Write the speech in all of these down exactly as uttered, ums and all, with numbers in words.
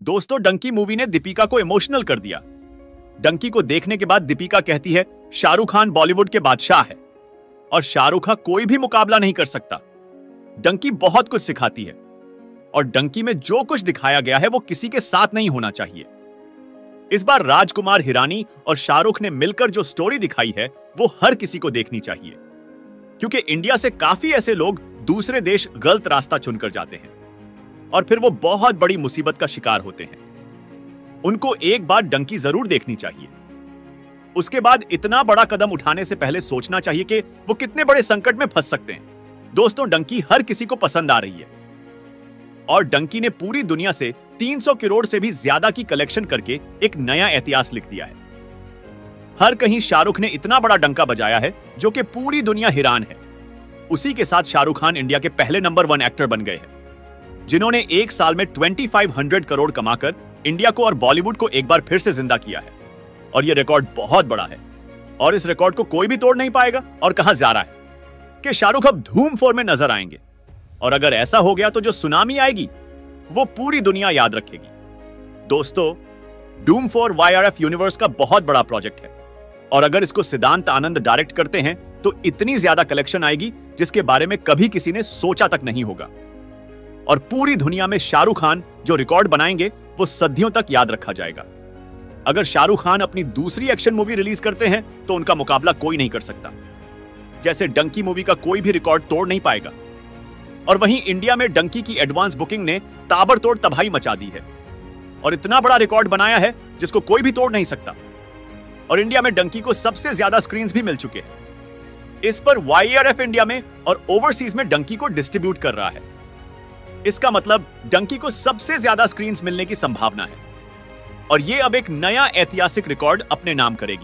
दोस्तों, डंकी मूवी ने दीपिका को इमोशनल कर दिया। डंकी को देखने के बाद दीपिका कहती है शाहरुख खान बॉलीवुड के बादशाह है और शाहरुख का कोई भी मुकाबला नहीं कर सकता। डंकी बहुत कुछ सिखाती है और डंकी में जो कुछ दिखाया गया है वो किसी के साथ नहीं होना चाहिए। इस बार राजकुमार हिरानी और शाहरुख ने मिलकर जो स्टोरी दिखाई है वो हर किसी को देखनी चाहिए, क्योंकि इंडिया से काफी ऐसे लोग दूसरे देश गलत रास्ता चुनकर जाते हैं और फिर वो बहुत बड़ी मुसीबत का शिकार होते हैं। उनको एक बार डंकी जरूर देखनी चाहिए। उसके बाद इतना बड़ा कदम उठाने से पहले सोचना चाहिए कि वो कितने बड़े संकट में फंस सकते हैं। दोस्तों, डंकी हर किसी को पसंद आ रही है और डंकी ने पूरी दुनिया से तीन सौ करोड़ से भी ज्यादा की कलेक्शन करके एक नया इतिहास लिख दिया है। हर कहीं शाहरुख ने इतना बड़ा डंका बजाया है जो कि पूरी दुनिया हैरान है। उसी के साथ शाहरुख खान इंडिया के पहले नंबर वन एक्टर बन गए हैं, जिन्होंने एक साल में पच्चीस सौ करोड़ कमाकर इंडिया को और बॉलीवुड को एक बार फिर से जिंदा किया है। और यह रिकॉर्ड बहुत बड़ा है और इस रिकॉर्ड को कोई भी तोड़ नहीं पाएगा। और कहा जा रहा है कि शाहरुख अब धूम फोर में नजर आएंगे और अगर ऐसा हो गया तो जो सुनामी आएगी वो पूरी दुनिया याद रखेगी। दोस्तों, डूम फोर वाईआरएफ यूनिवर्स का बहुत बड़ा प्रोजेक्ट है और अगर इसको सिद्धांत आनंद डायरेक्ट करते हैं तो इतनी ज्यादा कलेक्शन आएगी जिसके बारे में कभी किसी ने सोचा तक नहीं होगा। और पूरी दुनिया में शाहरुख खान जो रिकॉर्ड बनाएंगे वो सदियों तक याद रखा जाएगा। अगर शाहरुख खान अपनी दूसरी एक्शन मूवी रिलीज करते हैं तो उनका मुकाबला कोई नहीं कर सकता। जैसे डंकी मूवी का कोई भी रिकॉर्ड तोड़ नहीं पाएगा। और वहीं इंडिया में डंकी की एडवांस बुकिंग ने ताबड़तोड़ तबाही मचा दी है और इतना बड़ा रिकॉर्ड बनाया है जिसको कोई भी तोड़ नहीं सकता। और इंडिया में डंकी को सबसे ज्यादा स्क्रीन्स भी मिल चुके हैं। इस पर वाईआरएफ इंडिया में और ओवरसीज में डंकी को डिस्ट्रीब्यूट कर रहा है। इसका मतलब डंकी को सबसे ज्यादा स्क्रीन्स मिलने की संभावना है और यह अब एक नया ऐतिहासिक रिकॉर्ड अपने नाम करेगी।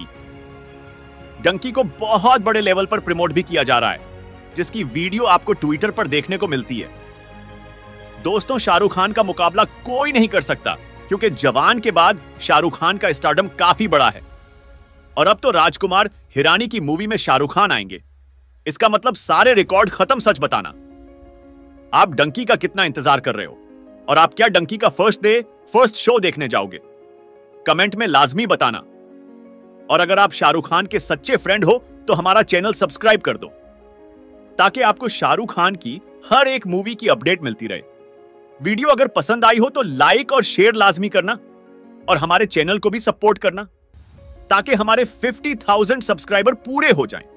डंकी को बहुत बड़े लेवल पर प्रमोट भी किया जा रहा है, जिसकी वीडियो आपको ट्विटर पर देखने को मिलती है। दोस्तों, शाहरुख खान का मुकाबला कोई नहीं कर सकता क्योंकि जवान के बाद शाहरुख खान का स्टारडम काफी बड़ा है और अब तो राजकुमार हिरानी की मूवी में शाहरुख खान आएंगे। इसका मतलब सारे रिकॉर्ड खत्म। सच बताना, आप डंकी का कितना इंतजार कर रहे हो और आप क्या डंकी का फर्स्ट डे फर्स्ट शो देखने जाओगे? कमेंट में लाजमी बताना। और अगर आप शाहरुख खान के सच्चे फ्रेंड हो तो हमारा चैनल सब्सक्राइब कर दो ताकि आपको शाहरुख खान की हर एक मूवी की अपडेट मिलती रहे। वीडियो अगर पसंद आई हो तो लाइक और शेयर लाजमी करना और हमारे चैनल को भी सपोर्ट करना ताकि हमारे पचास हज़ार सब्सक्राइबर पूरे हो जाएं।